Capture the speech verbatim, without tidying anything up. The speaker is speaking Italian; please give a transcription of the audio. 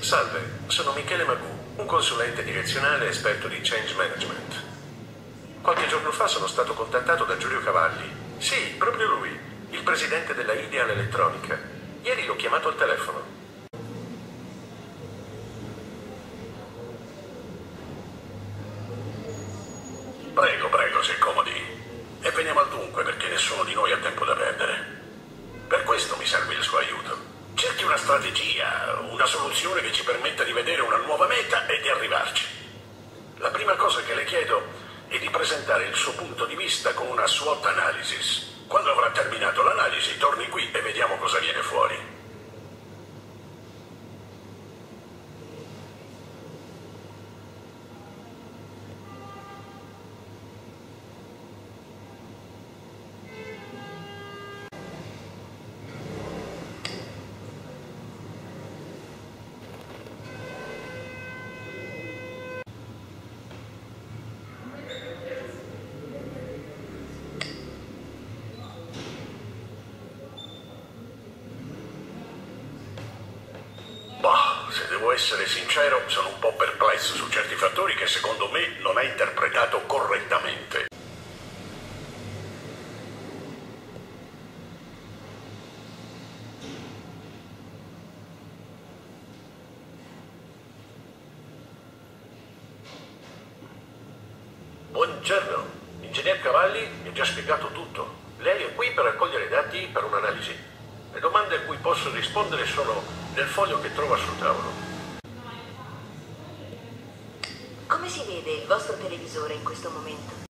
Salve, sono Michele Magù, un consulente direzionale esperto di change management. Qualche giorno fa sono stato contattato da Giulio Cavalli. Sì, proprio lui, il presidente della Ideal Elettronica. Ieri l'ho chiamato al telefono. Prego, prego, si accomodi. E veniamo al dunque, perché nessuno di noi ha tempo da perdere. Per questo mi serve il suo aiuto. Cerchi una strategia, una soluzione che ci permetta di vedere una nuova meta e di arrivarci. La prima cosa che le chiedo è di presentare il suo punto di vista con una SWOT analysis. Quando avrà terminato l'analisi, torni qui e vediamo cosa viene fuori. Bah, se devo essere sincero, sono un po' perplesso su certi fattori che secondo me non ha interpretato correttamente. Buongiorno, ingegner Cavalli mi ha già spiegato tutto. Lei è qui per raccogliere dati per un'analisi. Le domande a cui posso rispondere sono nel foglio che trova sul tavolo. Come si vede il vostro televisore in questo momento?